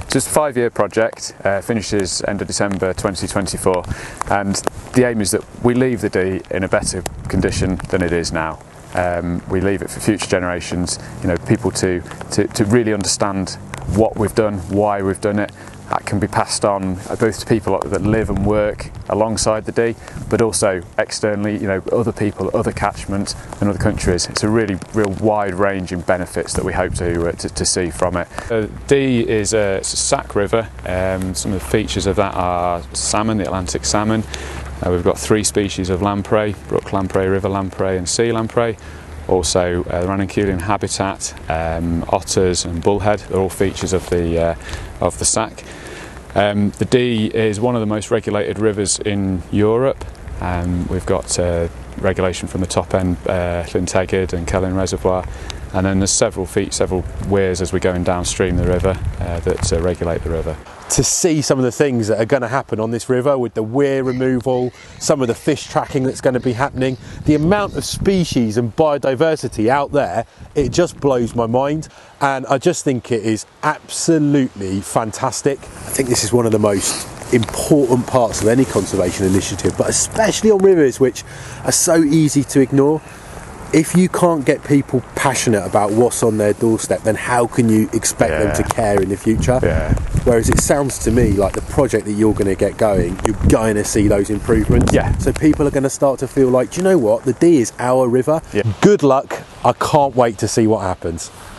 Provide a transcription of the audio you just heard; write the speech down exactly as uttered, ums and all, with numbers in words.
So it's a five-year project, uh, finishes end of December twenty twenty-four, and the aim is that we leave the Dee in a better condition than it is now. Um, we leave it for future generations, you know, people to, to, to really understand what we've done, why we've done it. That can be passed on both to people that live and work alongside the Dee, but also externally, you know, other people, other catchments and other countries. It's a really, real wide-ranging benefits that we hope to, uh, to, to see from it. The Dee is a, it's a Sac river. Um, some of the features of that are salmon, the Atlantic salmon. Uh, we've got three species of lamprey: brook lamprey, river lamprey and sea lamprey. Also uh, the ranunculian habitat, um, otters and bullhead. They're all features of the, uh, of the Sac. Um, the Dee is one of the most regulated rivers in Europe. Um, we've got uh, regulation from the top end, uh, Llyn Tegid and Celyn Reservoir, and then there's several feet, several weirs as we're going downstream the river uh, that uh, regulate the river. To see some of the things that are going to happen on this river with the weir removal, some of the fish tracking that's going to be happening, the amount of species and biodiversity out there, it just blows my mind, and I just think it is absolutely fantastic. I think this is one of the most important parts of any conservation initiative, but especially on rivers which are so easy to ignore. If you can't get people passionate about what's on their doorstep, then how can you expect yeah. them to care in the future? Yeah. Whereas it sounds to me like the project that you're going to get going, you're going to see those improvements. Yeah. So people are going to start to feel like, do you know what? The Dee is our river. Yeah. Good luck. I can't wait to see what happens.